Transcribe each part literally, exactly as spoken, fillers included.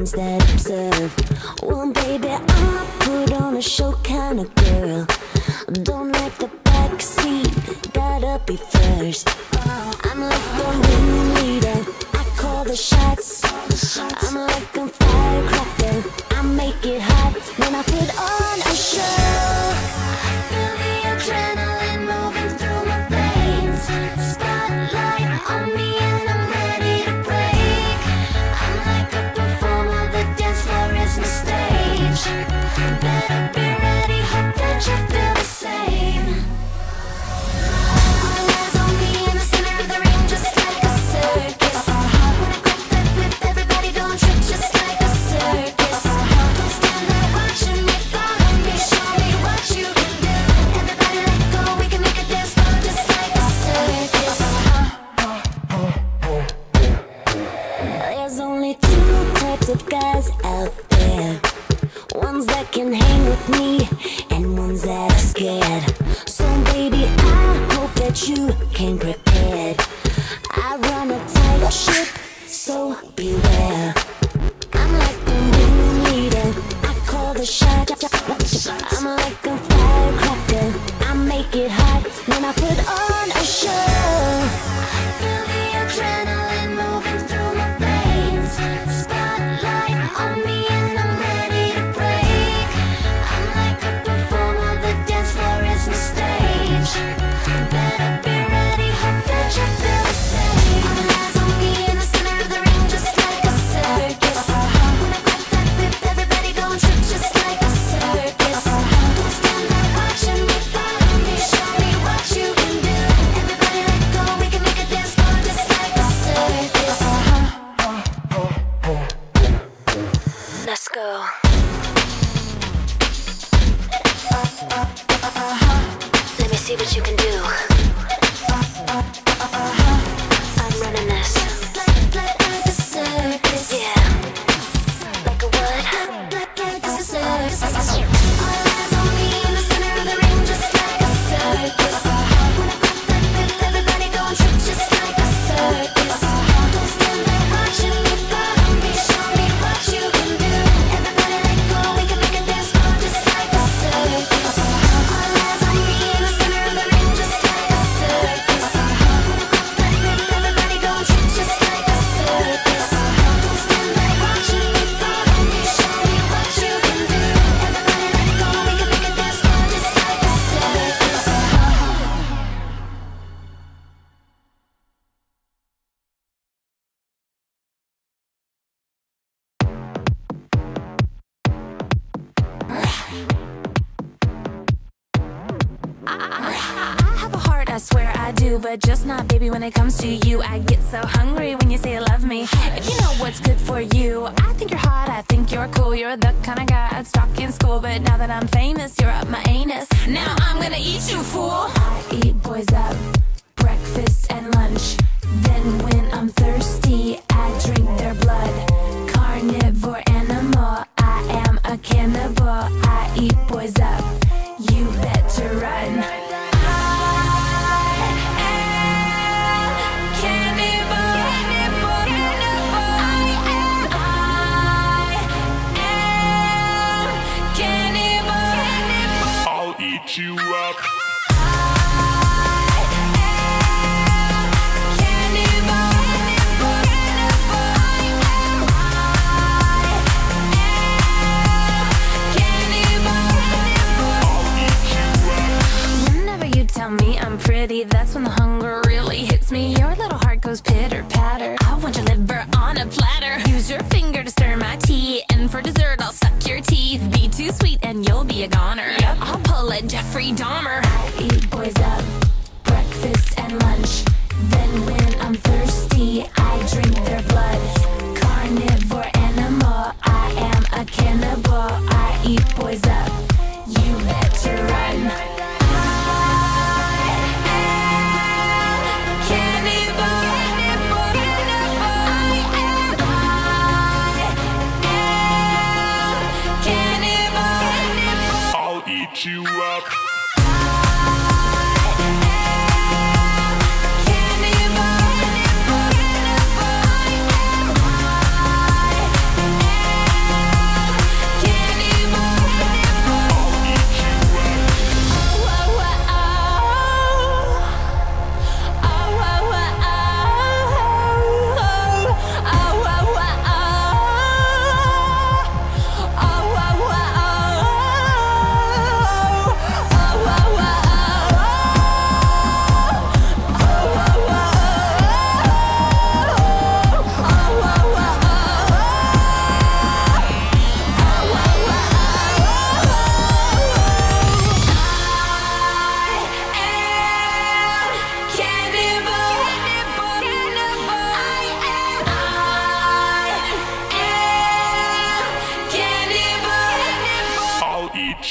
ones that observe. Well, baby, I'm a put on a show kind of girl. Don't like the backseat, gotta be first. I'm like the room leader, I call the shots. I'm like a firecracker, I make it hot when I put on a show. Feel the adrenaline moving through my veins. Spotlight on me and I'm ready to break. I'm like a performer, the dance floor is my stage. Better be ready, hope that you feel the same. All eyes on me in the center of the ring, just like a circus. When I grab that whip, everybody don't trip, just like a circus. Don't stand there watching me, follow me, show me what you can do. Everybody let go, we can make a dance floor just like a circus. There's only two types of guys out there. Ones that can hang with me and ones that are scared. So baby, I hope that you came prepared. I run a tight ship, so beware. I'm like the room leader, I call the shot. I'm like a firecracker, I make it hot when I put on a show. Feel the adrenaline moving through my veins. Spotlight on me and I'm ready to break. I'm like a performer, the dance floor is my stage. Better be ready, hope that you feel the same. All eyes on me in the center of the ring, just like a circus. When I grab that whip, everybody gon' trip, just like a circus. Don't stand there watching me, follow me, show me what you can do. Everybody let go, we can make a dance floor just like a circus. Let's go. Let me see what you can do. I'm running this. Like a circus. Yeah. Like a what? Like a circus. All eyes on me in the center of the ring, just like a circus. When I grab that whip, everybody gon' trip, just like a circus. Don't stand there watching me, follow me, show me what you can do. Everybody let go, we can make a dance floor just like a circus. All eyes on me in the center of the ring, just like a circus. When I grab that whip, everybody gon' trip, just like a circus. Don't stand there watching me, follow me, show me what you can do. Everybody let go, we can make a dance floor just like a circus. I have a heart, I swear I do, but just not, baby, when it comes to you. I get so hungry when you say you love me. If you know what's good for you, I think you're hot, I think you're cool. You're the kind of guy I'd stalk in school, but now that I'm famous, you're up my anus. Now I'm gonna eat you, fool. I eat boys up, breakfast and lunch. Then when I'm thirsty, I drink their blood. Carnivore animal, I am a cannibal. I eat boys up, you better run. I'll eat you up. Whenever you tell me I'm pretty, that's when the hunger really hits me. Your little heart goes pitter patter. I want your liver on a platter. Use your finger to stir my tea, and for dessert I'll suck your teeth. Be too sweet and you'll be a goner. Yep, I'll pull a Jeffrey Dahmer. I eat boys up, breakfast and lunch. Then when I'm thirsty, I drink their blood. Carnivore animal, I am a cannibal. I eat boys up, you better run. I'll eat you up.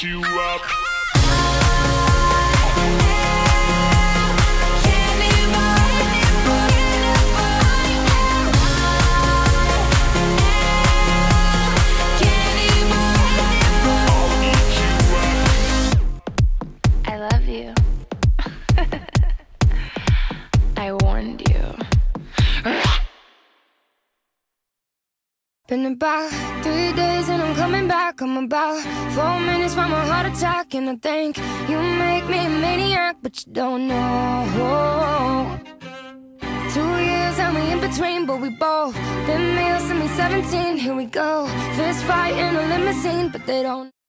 eat you up. I love you. I warned you. Been about three days and I'm coming back. I'm about four minutes from a heart attack, and I think you make me a maniac, but you don't know. Two years and we in between, but we both been male since we seventeen. Here we go, fist fight in a limousine, but they don't